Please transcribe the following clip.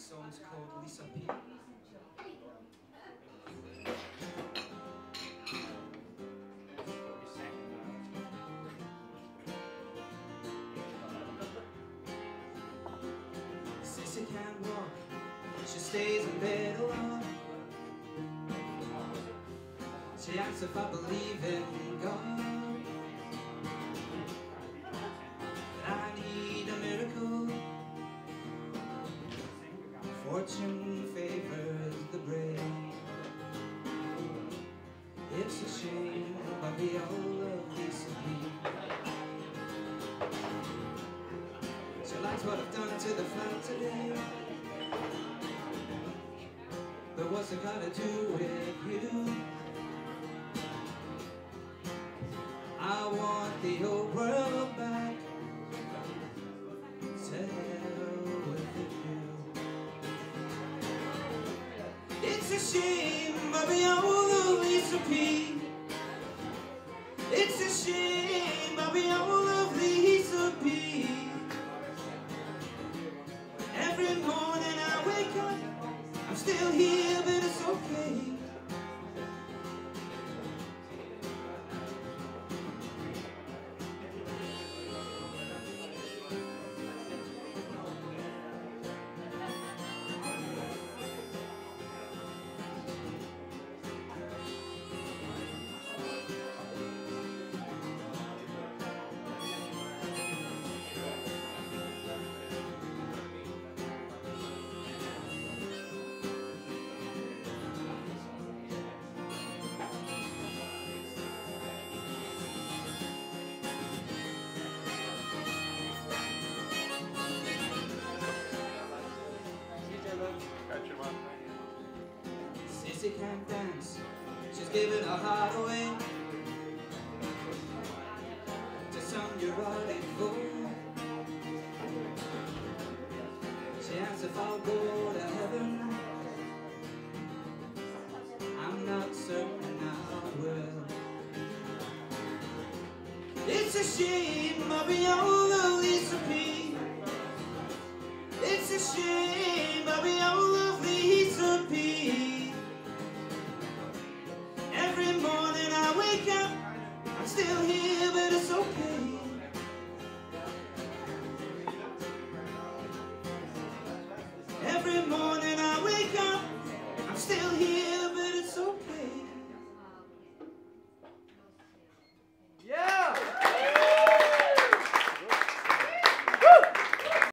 song's called Lisa P. Sissy can't walk, she stays in bed alone. She asks if I believe in God. I need a miracle. Fortune favors the brave. It's a shame, but we all love Lisa P. She likes what I've done to the flat today. But what's it got to do with you? I want the old world back. To hell with you. It's a shame, but we all love Lisa P. It's a shame, but we all love Lisa P. Every morning I wake up, I'm still here, but it's okay. Sissy can't dance, she's giving her heart away to some neurotic fool. She asks if I'll go to heaven. I'm not certain I will. It's a shame, but we all love Lisa P. It's a shame, but we all love Lisa P. Every morning I wake up, I'm still here, but it's okay. Every morning I wake up, I'm still here.